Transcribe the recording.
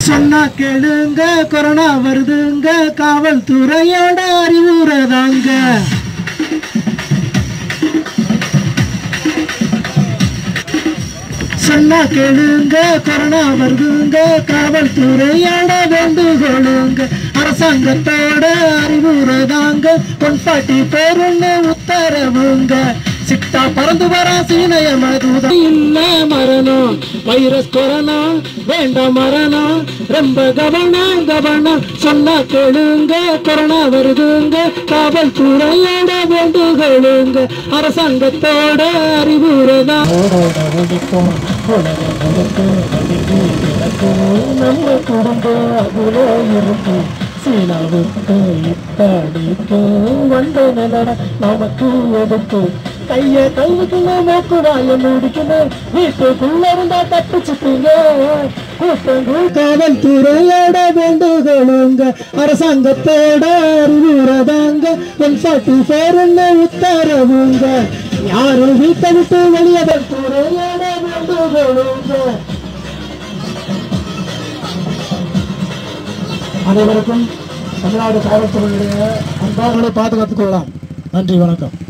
சொன்னா கேளுங்க, கொரோனா வருதுங்க, காவல்துறையோட அறிவுரைதாங்க. சொன்னா கேளுங்க, கொரோனா வருதுங்க, காவல்துறையோட வேண்டுகோளுங்க. அரசாங்கத்தோட அறிவுரைதாங்க, 144 உத்தரவுங்க. சிட்டா பறந்து வர சீனைய மதுதான் இல்ல மரணம், வைரஸ் கொரோனா வேண்டாம் மரணம், ரொம்ப கவனம் கவனம். சொன்னா கேளுங்க, கொரோனா வருதுங்க, காவல்துறையோட வேண்டுகோளுங்க. அரசாங்கத்தோட அறிவுரைதான். நம்ம குடும்பம் அதுல இருக்கு, சீனாவுக்கு இப்படிக்கு வந்த நிலட நமக்கு எதுக்கு. கைய கல்விக்கணும், மூக்கு வாய முடிக்கணும், வீட்டுக்குள்ள இருந்தா தப்பிச்சுப்பீங்க. காவல்துறையோட வேண்டுகோளுங்க, அரசாங்கத்தோட அறிவுரைதாங்க, 144 உத்தரவுங்க. யாரும் வீட்டை விட்டு வெளியே துறையோட வேண்டுகோளுங்க. அனைவருக்கும் தமிழ்நாடு காவல்துறையுடைய அன்பார்களை பாதுகாத்துக் கொள்ளலாம். நன்றி, வணக்கம்.